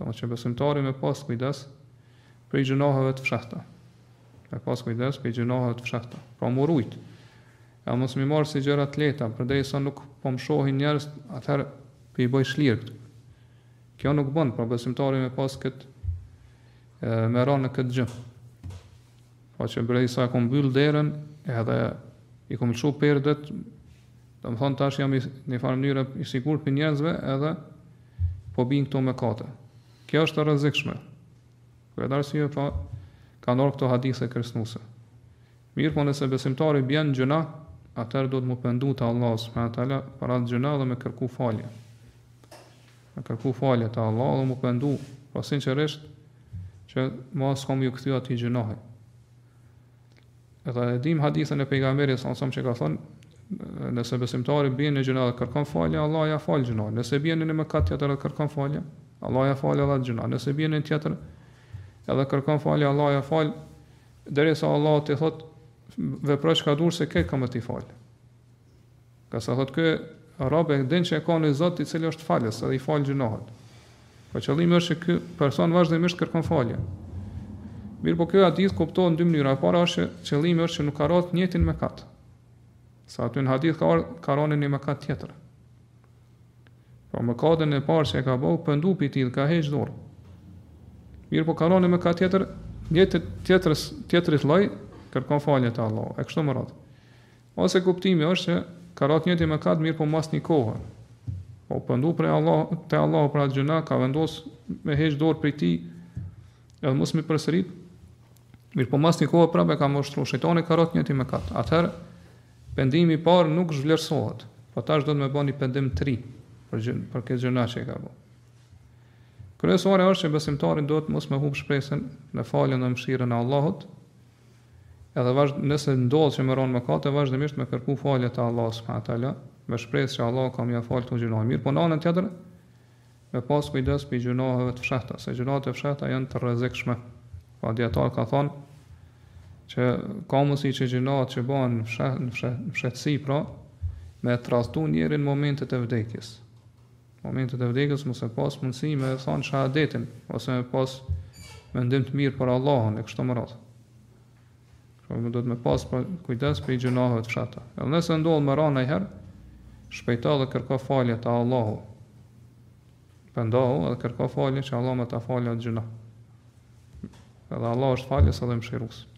Domethënë që besimtari me pas kujdes për gjunoheve të fshehta. Me pas kujdes për gjunoheve të fshehta. Pra më rujt. Ja mos më marr si gjëra të lehta, përderisa nuk po më shohin njerëz, atëherë po i bëj shlirë këtë. Kjo nuk bën, pra besimtari me pas këtë me ra në këtë gjë. Pa që përderisa kom mbyll derën, edhe i kom lëshu perdet, do më thonë tash jam në farë mënyrë i sigurt për njerëzve, edhe po bin këto mëkate. Kjo është e rrezikshme. Për edhe arsye pa ka ndorë këto hadithe kërcënuese. Mirë, po nëse besimtari bjen gjëna, atëherë do të më pendu te Allahu subhanahu wa taala për atë gjëna dhe me kërku falje. Me kërku falje te Allahu dhe më pendu, pa sinqerisht që mos kam ju kthy atij gjënohi. Edhe e dim hadithën e pejgamberit sa që ka thonë, nëse besimtari bjen në gjëna dhe kërkon falje, Allah ja fal gjënohin. Nëse bjen në mëkat tjetër dhe kërkon falje, Allah ja fal edhe gjëna. Nëse bjen në tjetër edhe kërkon falje, Allah ja fal, derisa Allah t'i thot veproj çka dush se ke kam të i fal. Ka sa thot ky rob e din që e ka një Zot i cili është falës edhe i fal gjënohet. Po qëllimi është që ky person vazhdimisht kërkon falje. Mirë, po kjo hadith kuptohet në dy mënyra. Para është që qëllimi është që nuk ka rrotë të njëjtin mëkat. Sa aty në hadith ka rënë një mëkat tjetër. Po mëkatin e parë që e ka bëu pendu pi tillë ka heq dorë. Mirë, po ka rënë një mëkat tjetër, tjetrit lloj kërkon falje te Allahu. E kështu me radhë. Ose kuptimi është që ka rënë njëti mëkat, mirë, po mas një kohë. Po pendu për Allah te Allahu për atë gjëna, ka vendosur me heq dorë prej tij, edhe mos më përsërit. Mirë, po mas një kohë prapë ka moshtruar shejtani ka rënë njëti mëkat. Atëherë pendimi i parë nuk zhvlerësohet, po tash do të më bëni pendim të ri për këtë gjëna që e ka bërë. Kryesore është që besimtari duhet mos me humb shpresën në faljen dhe mëshirën e Allahut, edhe nëse ndodh që më ron mëkate, vazhdimisht me kërku falje te Allahu subhanahu wa taala, me shpresë që Allahu ka më fal këto gjëra. Mirë, po në anën tjetër me pas kujdes për gjënave të fshehta, se gjërat e fshehta janë të rrezikshme. Pa dietar ka thonë që ka mundësi që gjërat që bëhen në fshehtësi, pra me trashtu njerin në momentet e vdekjes. Momentet e vdekjes mos e pas mundësi me thonë shahadetin, ose me pas mendim të mirë për Allahun e kështu me radhë. Pra do të me pas kujdes për gjënave të fshehta. Edhe nëse ndodh më rënë herë, shpejto dhe kërko falje te Allahu. Pendohu dhe kërko falje që Allah më ta falë atë gjëna. Edhe Allah është falës edhe mëshirues.